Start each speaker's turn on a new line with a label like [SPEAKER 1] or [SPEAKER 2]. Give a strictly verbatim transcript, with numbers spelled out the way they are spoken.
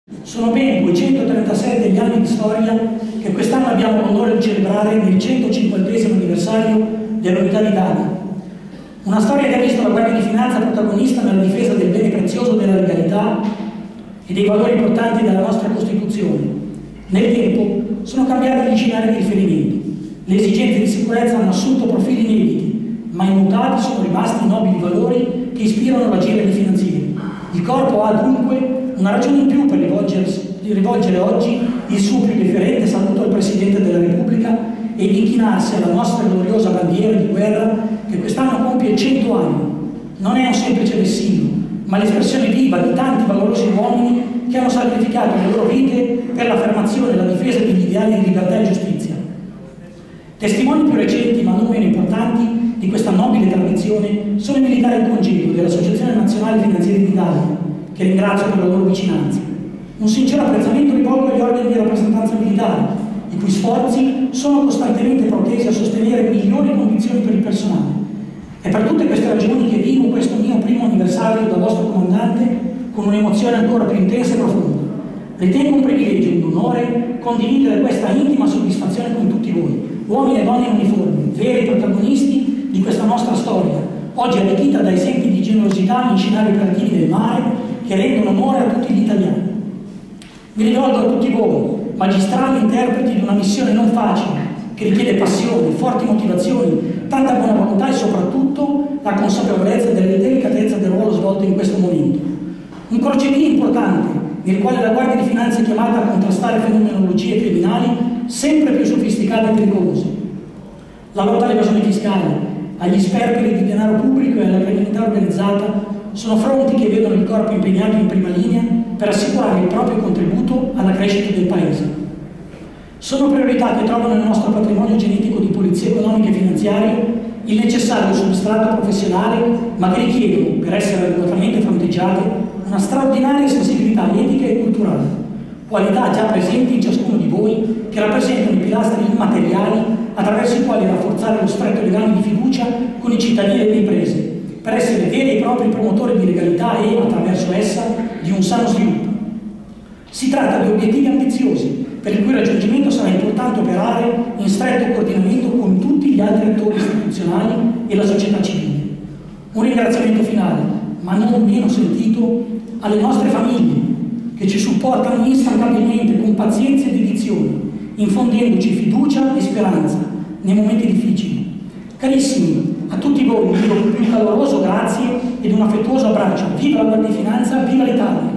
[SPEAKER 1] Sono ben duecentotrentasette gli anni di storia che quest'anno abbiamo l'onore di celebrare nel centocinquantesimo anniversario dell'Unità d'Italia. Una storia che ha visto la Guardia di Finanza protagonista nella difesa del bene prezioso della legalità e dei valori portanti della nostra Costituzione. Nel tempo sono cambiati gli scenari di riferimento. Le esigenze di sicurezza hanno assunto profili inediti, ma immutati sono rimasti i nobili valori che ispirano l'agire dei finanzieri. Il corpo ha dunque una ragione in più per rivolgere oggi il suo più deferente saluto al Presidente della Repubblica e di inchinarsi alla nostra gloriosa bandiera di guerra che quest'anno compie cento anni. Non è un semplice vessillo, ma l'espressione viva di tanti valorosi uomini che hanno sacrificato le loro vite per l'affermazione e la difesa degli ideali di libertà e giustizia. Testimoni più recenti, ma non meno importanti, di questa nobile tradizione sono i militari in congedo dell'Associazione Nazionale Finanzieri d'Italia, che ringrazio per la loro vicinanza. Un sincero apprezzamento rivolgo agli organi di rappresentanza militare, i cui sforzi sono costantemente protesi a sostenere migliori condizioni per il personale. È per tutte queste ragioni che vivo questo mio primo anniversario da vostro comandante con un'emozione ancora più intensa e profonda. Ritengo un privilegio e un onore condividere questa intima soddisfazione con tutti voi, uomini e donne in uniforme, veri protagonisti di questa nostra storia, oggi arricchita da esempi di generosità in scenari operativi del mare che rendono onore a tutti gli italiani. Mi rivolgo a tutti voi, magistrali e interpreti di una missione non facile, che richiede passione, forti motivazioni, tanta buona volontà e soprattutto la consapevolezza della delicatezza del ruolo svolto in questo momento. Un crocevia importante nel quale la Guardia di Finanza è chiamata a contrastare fenomenologie criminali sempre più sofisticate e pericolose. La lotta all'evasione fiscale, agli sperperi di denaro pubblico e alla criminalità organizzata sono fronti che vedono il corpo impegnato in prima linea per assicurare il proprio contributo alla crescita del Paese. Sono priorità che trovano nel nostro patrimonio genetico di polizia economica e finanziaria il necessario substrato professionale, ma che richiedono, per essere adeguatamente fronteggiate, una straordinaria sensibilità etica e culturale, qualità già presenti in ciascuno di voi che rappresentano i pilastri immateriali attraverso i quali rafforzare lo stretto legame di fiducia con i cittadini e le imprese, per essere veri e propri promotori di legalità e, attraverso essa, di un sano sviluppo. Si tratta di obiettivi ambiziosi, per il cui raggiungimento sarà importante operare in stretto coordinamento con tutti gli altri attori istituzionali e la società civile. Un ringraziamento finale, ma non meno sentito, alle nostre famiglie, che ci supportano instancabilmente con pazienza e dedizione, infondendoci fiducia e speranza nei momenti difficili. Carissimi, a tutti voi vi dico un più caloroso grazie ed un affettuoso abbraccio. Viva la Guardia di Finanza, viva l'Italia!